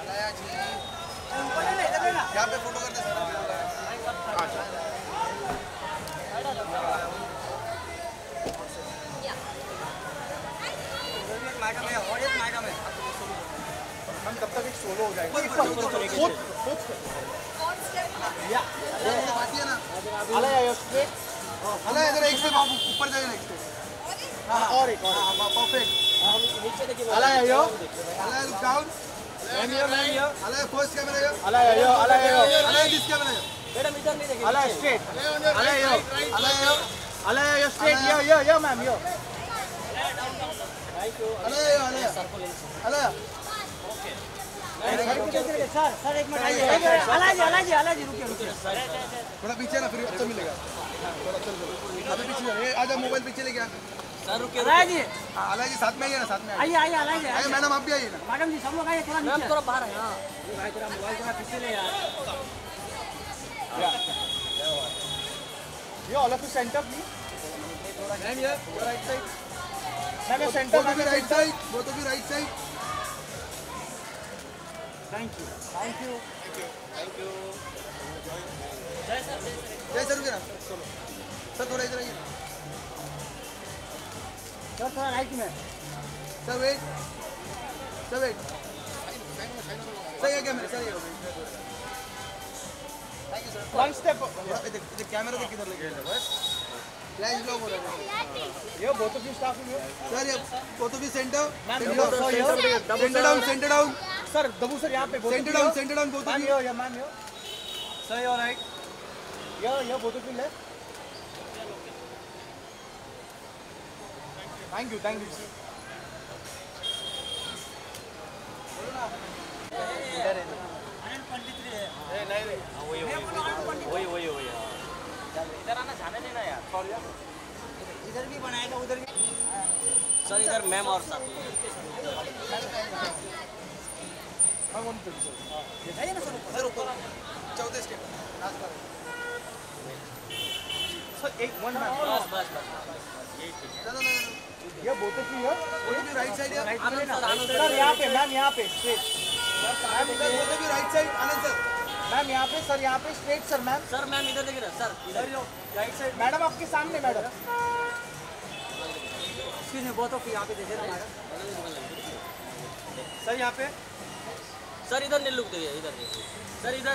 यहाँ पे फोटो करते सर। मैडम है और एक मैडम है। हम तब तक एक सोलो हो जाएगा। अला इधर एक स्टेप ऊपर जाइए नेक्स्ट स्टेप। हाँ और एक और परफेक्ट। अला यो अला लुक डाउन। अला फर्स्ट कैमरा यो। अला दिस कैमरा यो। मैडम इधर नहीं देखिए। अला स्ट्रेट। अला यो स्ट्रेट यो मैम यो। अला ओके। सर एक मिनट आइए। अला जी रुकिए। थोड़ा पीछे ना फिर अच्छा मिलेगा। अभी पीछे आजा मोबाइल पीछे लेके आ। सर रुकिए। अला जी साथ में आइए ना साथ में आइए मैडम आप भी आइए ना। मैडम जी सब लोग आइए थोड़ा नीचे। थोड़ा बाहर है हां भाई तेरा मोबाइल थोड़ा पीछे ले यार। ये all of you center please. Ma'am ये right side. Ma'am center both of you right side. Thank you Jai sir रुकिए ना सर थोड़ा इधर आइए सर थोड़ा राइट में सर वेट सर ये कैमरा सर ये thank you sir one step camera देख किधर लेके गए बस फ्लैश ब्लॉक हो रहा है ये बोथ ऑफ यू स्टाफ में सर ये both of you center down sir दबू सर यहाँ पे center down both of you या मैम यो सर यू राइट यो both of you left thank you sir बोलो ना इधर है 123 है नहीं रे वही इधर आना जाने देना यार सॉरी इधर भी बनाएगा उधर भी सर इधर मैम और साथ हम उन पे जाइए ना सर ऊपर 14 स्टेप सर एक वन मैम बस ये both of you right side sir यहाँ पे मैम यहाँ पे स्ट्रेट मैम इधर both of you right side Anand sir ma'am यहाँ पे सर यहाँ पे स्ट्रेट सर मैम इधर देखिए सर इधर राइट साइड मैडम आपके सामने madam excuse me both of you यहाँ पे देखिए ना मैडम सर यहाँ पे सर इधर नहीं लुक देखिए इधर सर इधर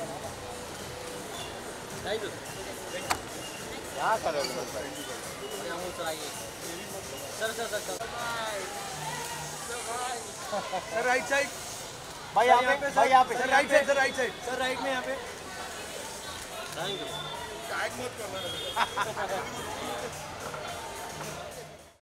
राइट क्या कर रहे हो सर आइए सर राइट साइड भाई यहाँ पे sir right side sir right में यहाँ पे थैंक यू टैग मत करना